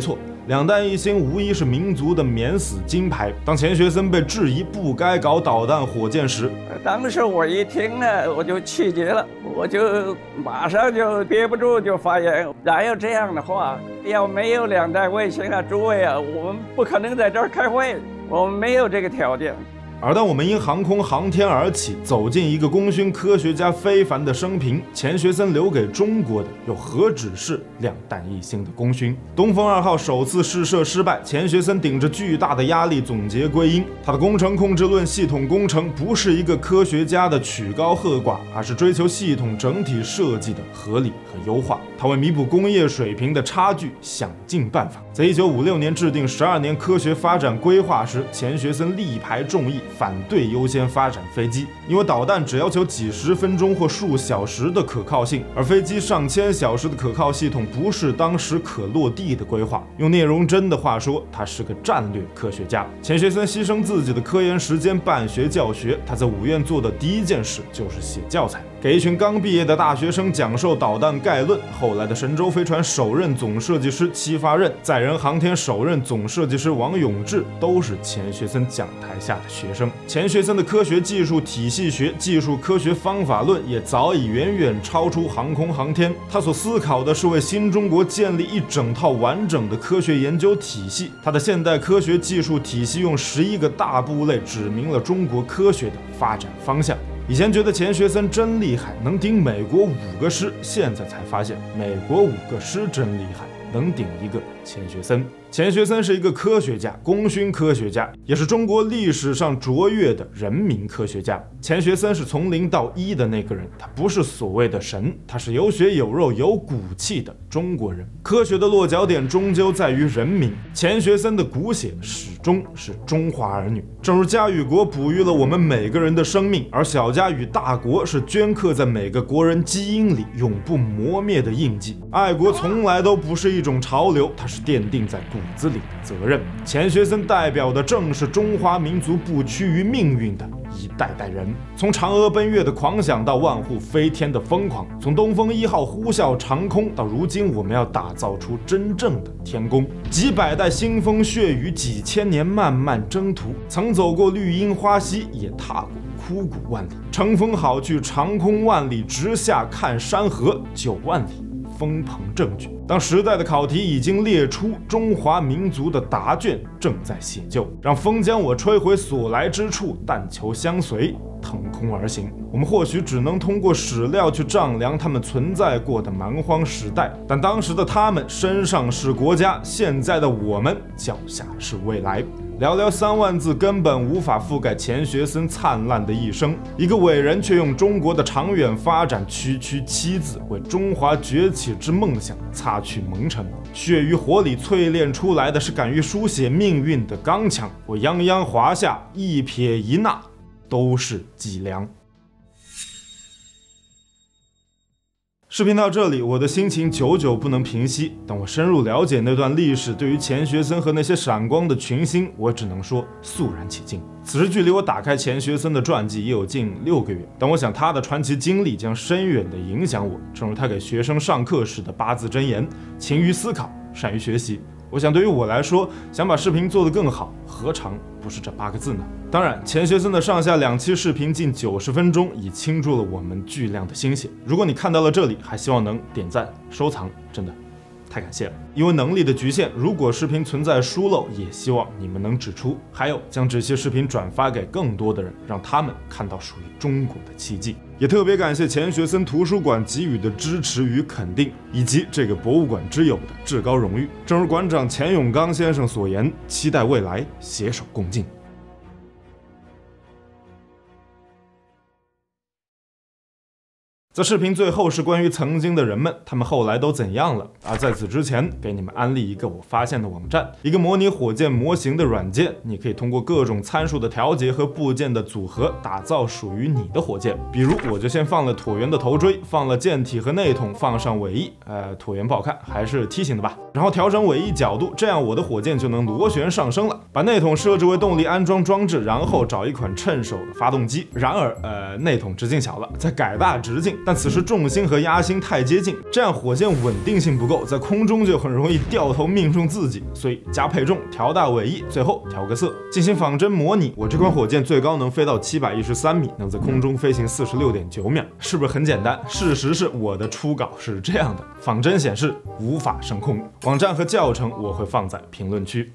两弹一星无疑是民族的免死金牌。当钱学森被质疑不该搞导弹火箭时， 当时我一听呢，我就气结了，我就马上就憋不住就发言：哪有这样的话？要没有两弹卫星啊，诸位啊，我们不可能在这儿开会，我们没有这个条件。 而当我们因航空航天而起，走进一个功勋科学家非凡的生平，钱学森留给中国的又何止是两弹一星的功勋？东风二号首次试射失败，钱学森顶着巨大的压力总结归因：他的工程控制论系统工程不是一个科学家的曲高和寡，而是追求系统整体设计的合理和优化。他为弥补工业水平的差距，想尽办法。在一九五六年制定十二年科学发展规划时，钱学森力排众议，反对优先发展飞机，因为导弹只要求几十分钟或数小时的可靠性，而飞机上千小时的可靠系统不是当时可落地的规划。用聂荣臻的话说，他是个战略科学家。钱学森牺牲自己的科研时间办学教学，他在五院做的第一件事就是写教材，给一群刚毕业的大学生讲授导弹概论。后来的神舟飞船首任总设计师戚发轫，载人航天首任总设计师王永志都是钱学森讲台下的学生。钱学森的科学技术体系学、技术科学方法论也早已远远超出航空航天。他所思考的是为新中国建立一整套完整的科学研究体系。他的现代科学技术体系用十一个大部类指明了中国科学的发展方向。以前觉得钱学森真厉害，能顶美国五个师，现在才发现美国五个师真厉害，能顶一个钱学森。钱学森是一个科学家，功勋科学家，也是中国历史上卓越的人民科学家。钱学森是从零到一的那个人，他不是所谓的神，他是有血有肉有骨气的中国人。科学的落脚点终究在于人民，钱学森的骨血始终是中华儿女。正如家与国哺育了我们每个人的生命，而小家与大国是镌刻在每个国人基因里永不磨灭的印记。爱国从来都不是一种潮流，它是奠定在骨子里的责任。钱学森代表的正是中华民族不屈于命运的一代代人。从嫦娥奔月的狂想到万户飞天的疯狂，从东风一号呼啸长空到如今我们要打造出真正的天宫。几百代腥风血雨，几千年漫漫征途，曾走过绿荫花溪，也踏过枯骨万里。乘风好去，长空万里，直下看山河九万里。风鹏正举，当时代的考题已经列出，中华民族的答卷正在写就。让风将我吹回所来之处，但求相随，腾空而行。我们或许只能通过史料去丈量他们存在过的蛮荒时代，但当时的他们身上是国家，现在的我们脚下是未来。寥寥三万字根本无法覆盖钱学森灿烂的一生。一个伟人却用中国的长远发展区区七字，为中华崛起之梦想擦去蒙尘。血与火里淬炼出来的是敢于书写命运的刚强。我泱泱华夏，一撇一捺都是脊梁。视频到这里，我的心情久久不能平息。当我深入了解那段历史，对于钱学森和那些闪光的群星，我只能说肃然起敬。此时距离我打开钱学森的传记也有近六个月，但我想他的传奇经历将深远地影响我，正如他给学生上课时的八字真言：勤于思考，善于学习。我想对于我来说，想把视频做得更好，何尝不是这八个字呢？当然，钱学森的上下两期视频近九十分钟，已倾注了我们巨量的心血。如果你看到了这里，还希望能点赞、收藏，真的太感谢了。因为能力的局限，如果视频存在疏漏，也希望你们能指出。还有，将这些视频转发给更多的人，让他们看到属于中国的奇迹。也特别感谢钱学森图书馆给予的支持与肯定，以及这个博物馆之友的至高荣誉。正如馆长钱永刚先生所言，期待未来，携手共进。在视频最后是关于曾经的人们，他们后来都怎样了？而在此之前，给你们安利一个我发现的网站，一个模拟火箭模型的软件，你可以通过各种参数的调节和部件的组合，打造属于你的火箭。比如，我就先放了椭圆的头锥，放了舰体和内筒，放上尾翼，呃，椭圆不好看，还是梯形的吧。然后调整尾翼角度，这样我的火箭就能螺旋上升了。把内筒设置为动力安装装置，然后找一款趁手的发动机。然而，呃，内筒直径小了，再改大直径。 但此时重心和压心太接近，这样火箭稳定性不够，在空中就很容易掉头命中自己，所以加配重，调大尾翼，最后调个色，进行仿真模拟。我这款火箭最高能飞到七百一十三米，能在空中飞行四十六点九秒，是不是很简单？事实是我的初稿是这样的，仿真显示无法升空。网站和教程我会放在评论区。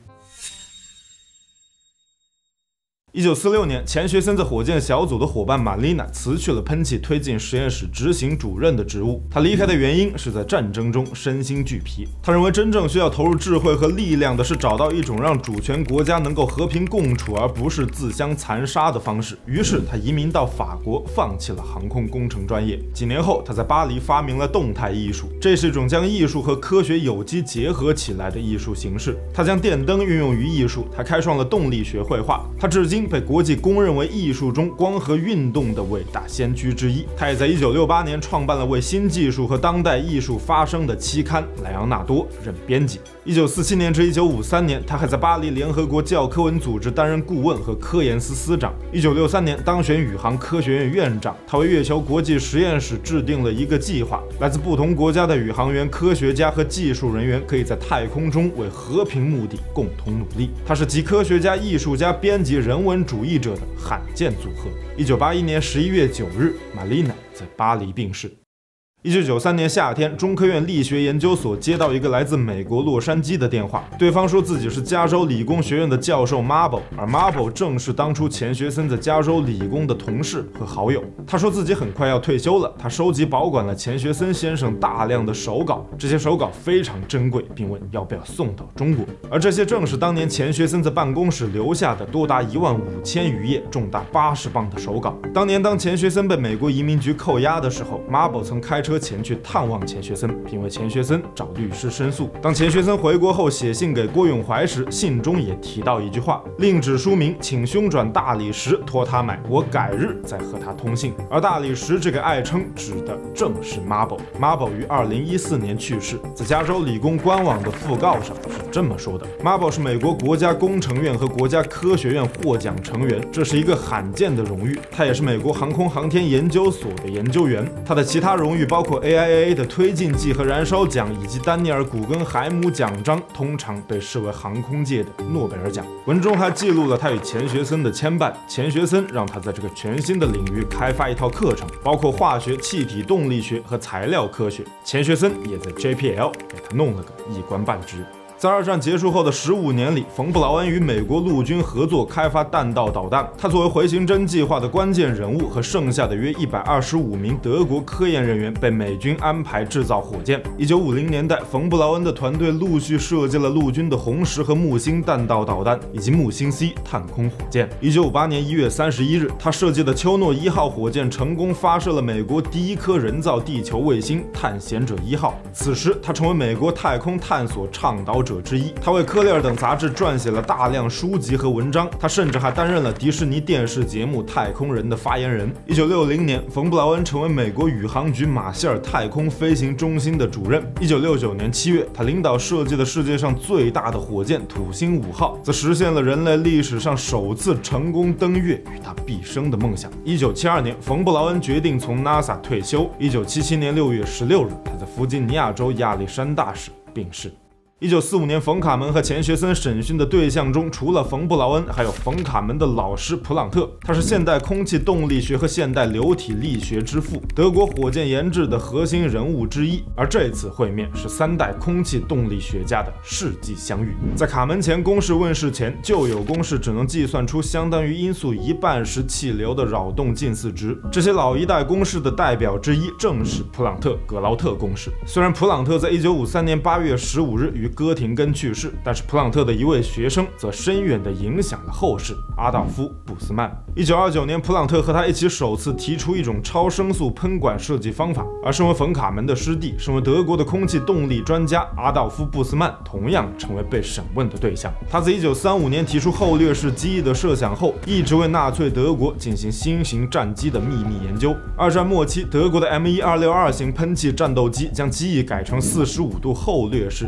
一九四六年，钱学森在火箭小组的伙伴玛丽娜辞去了喷气推进实验室执行主任的职务。她离开的原因是在战争中身心俱疲。她认为真正需要投入智慧和力量的是找到一种让主权国家能够和平共处，而不是自相残杀的方式。于是她移民到法国，放弃了航空工程专业。几年后，她在巴黎发明了动态艺术，这是一种将艺术和科学有机结合起来的艺术形式。她将电灯运用于艺术，她开创了动力学绘画。她至今被国际公认为艺术中光和运动的伟大先驱之一。他也在一九六八年创办了为新技术和当代艺术发声的期刊《莱昂纳多》，任编辑。一九四七年至一九五三年，他还在巴黎联合国教科文组织担任顾问和科研司司长。一九六三年当选宇航科学院院长，他为月球国际实验室制定了一个计划，来自不同国家的宇航员、科学家和技术人员可以在太空中为和平目的共同努力。他是集科学家、艺术家、编辑、人文主义者的罕见组合。一九八一年十一月九日，玛丽娜在巴黎病逝。一九九三年夏天，中科院力学研究所接到一个来自美国洛杉矶的电话，对方说自己是加州理工学院的教授 Marble， 而 Marble 正是当初钱学森在加州理工的同事和好友。他说自己很快要退休了，他收集保管了钱学森先生大量的手稿，这些手稿非常珍贵，并问要不要送到中国。而这些正是当年钱学森在办公室留下的多达一万五千余页、重达八十磅的手稿。当年当钱学森被美国移民局扣押的时候 ，Marble 曾开车前去探望钱学森，并为钱学森找律师申诉。当钱学森回国后写信给郭永怀时，信中也提到一句话：“另指书名，请兄转大理石托他买，我改日再和他通信。”而大理石这个爱称指的正是 Marble。Marble 于二零一四年去世，在加州理工官网的讣告上是这么说的 ：“Marble 是美国国家工程院和国家科学院获奖成员，这是一个罕见的荣誉。他也是美国航空航天研究所的研究员。他的其他荣誉包括 A I A A 的推进剂和燃烧奖以及丹尼尔·古根海姆奖章，通常被视为航空界的诺贝尔奖。文中还记录了他与钱学森的牵绊。钱学森让他在这个全新的领域开发一套课程，包括化学、气体动力学和材料科学。钱学森也在 J P L 给他弄了个一官半职。在二战结束后的十五年里，冯布劳恩与美国陆军合作开发弹道导弹。他作为回形针计划的关键人物，和剩下的约一百二十五名德国科研人员被美军安排制造火箭。一九五零年代，冯布劳恩的团队陆续设计了陆军的红石和木星弹道导弹以及木星 C 探空火箭。一九五八年一月三十一日，他设计的丘诺一号火箭成功发射了美国第一颗人造地球卫星探险者一号。此时，他成为美国太空探索倡导者之一。他为科列尔等杂志撰写了大量书籍和文章，他甚至还担任了迪士尼电视节目《太空人》的发言人。一九六零年，冯布劳恩成为美国宇航局马歇尔太空飞行中心的主任。一九六九年七月，他领导设计的世界上最大的火箭土星五号，则实现了人类历史上首次成功登月与他毕生的梦想。一九七二年，冯布劳恩决定从 NASA 退休。一九七七年六月十六日，他在弗吉尼亚州亚历山大市病逝。一九四五年，冯卡门和钱学森审讯的对象中，除了冯布劳恩，还有冯卡门的老师普朗特。他是现代空气动力学和现代流体力学之父，德国火箭研制的核心人物之一。而这次会面是三代空气动力学家的世纪相遇。在卡门前公式问世前，旧有公式只能计算出相当于音速一半时气流的扰动近似值。这些老一代公式的代表之一正是普朗特格劳特公式。虽然普朗特在一九五三年八月十五日于哥廷根去世，但是普朗特的一位学生则深远地影响了后世，阿道夫·布斯曼。一九二九年，普朗特和他一起首次提出一种超声速喷管设计方法，而身为冯卡门的师弟，身为德国的空气动力专家阿道夫·布斯曼同样成为被审问的对象。他在一九三五年提出后掠式机翼的设想后，一直为纳粹德国进行新型战机的秘密研究。二战末期，德国的 M 一二六二型喷气战斗机将机翼改成四十五度后掠式，正式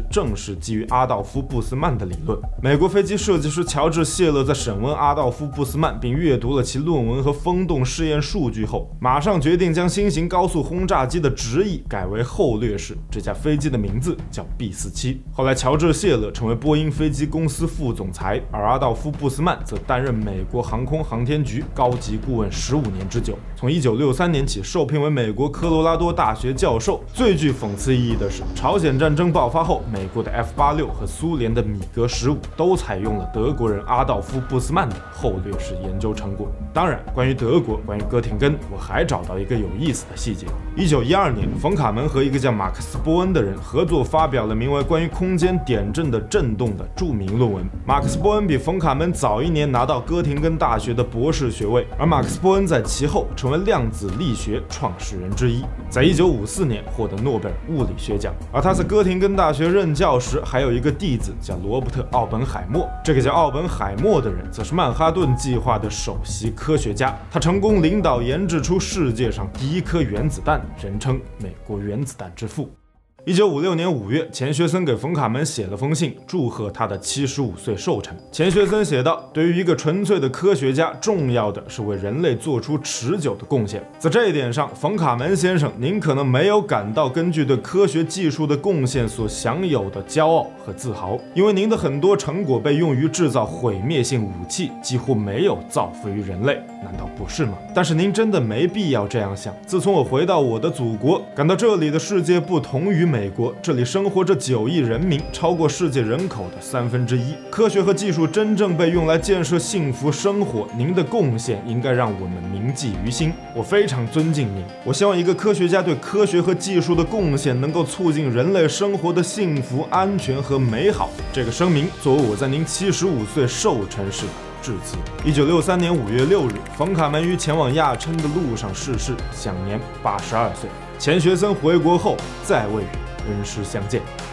是基于阿道夫·布斯曼的理论。美国飞机设计师乔治·谢勒在审问阿道夫·布斯曼并阅读了其论文和风洞试验数据后，马上决定将新型高速轰炸机的直译改为后掠式。这架飞机的名字叫 B 四七。后来，乔治·谢勒成为波音飞机公司副总裁，而阿道夫·布斯曼则担任美国航空航天局高级顾问十五年之久。从一九六三年起，受聘为美国科罗拉多大学教授。最具讽刺意义的是，朝鲜战争爆发后，美国的 F 八六和苏联的米格十五都采用了德国人阿道夫·布斯曼的后掠式研究成果。当然，关于德国，关于哥廷根，我还找到一个有意思的细节。一九一二年，冯卡门和一个叫马克思·波恩的人合作发表了名为《关于空间点阵的震动》的著名论文。马克思·波恩比冯卡门早一年拿到哥廷根大学的博士学位，而马克思·波恩在其后成为量子力学创始人之一，在一九五四年获得诺贝尔物理学奖。而他在哥廷根大学任教时，还有一个弟子叫罗伯特·奥本海默。这个叫奥本海默的人，则是曼哈顿计划的首席科学家，他成功领导研制出世界上第一颗原子弹，人称美国原子弹之父。一九五六年五月，钱学森给冯卡门写了封信，祝贺他的七十五岁寿辰。钱学森写道：“对于一个纯粹的科学家，重要的是为人类做出持久的贡献。”在这一点上，冯卡门先生，您可能没有感到根据对科学技术的贡献所享有的骄傲和自豪，因为您的很多成果被用于制造毁灭性武器，几乎没有造福于人类，难道不是吗？但是您真的没必要这样想。自从我回到我的祖国，感到这里的世界不同于美国，这里生活着九亿人民，超过世界人口的三分之一。科学和技术真正被用来建设幸福生活，您的贡献应该让我们铭记于心。我非常尊敬您，我希望一个科学家对科学和技术的贡献能够促进人类生活的幸福、安全和美好。这个声明作为我在您七十五岁寿辰时的致辞。一九六三年五月六日，冯卡门于前往亚琛的路上逝世，享年八十二岁。钱学森回国后再未与恩师相见。